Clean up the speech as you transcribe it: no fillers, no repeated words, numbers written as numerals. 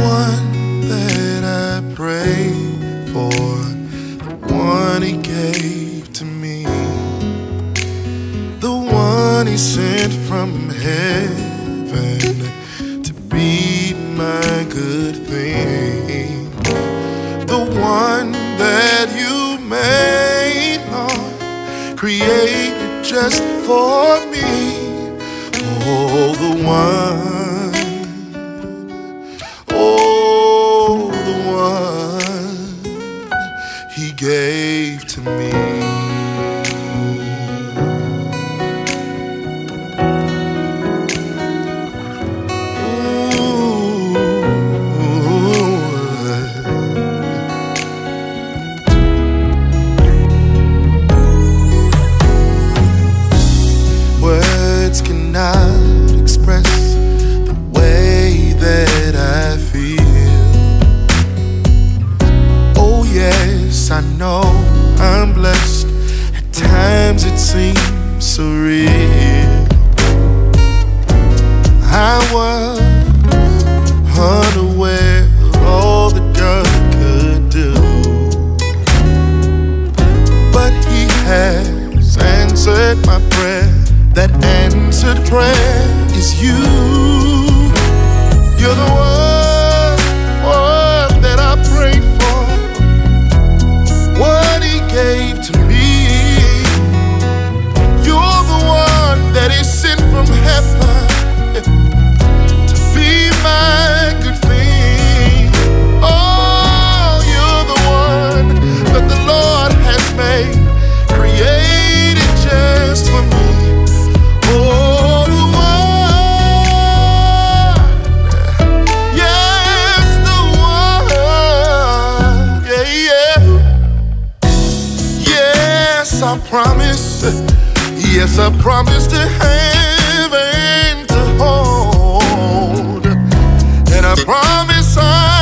one that I prayed for, the one He gave to me, the one He sent from heaven to be my good thing, the one that You made, Lord, created just for me. Oh, the one, oh, the one He gave to me. Words cannot express the way that I feel. Oh yes, I know I'm blessed. At times it seems surreal. I was unaware of all that God could do, but He has answered my prayer. That answered prayer is You. You're the one that I prayed for, what He gave to me. You're the one that He sent from heaven to be my good thing. Oh, You're the one that the Lord has made, created just for me. Oh, the one, yes, the one, yeah, yeah. Yes, I promise, yes, I promise to have and to hold, and I promise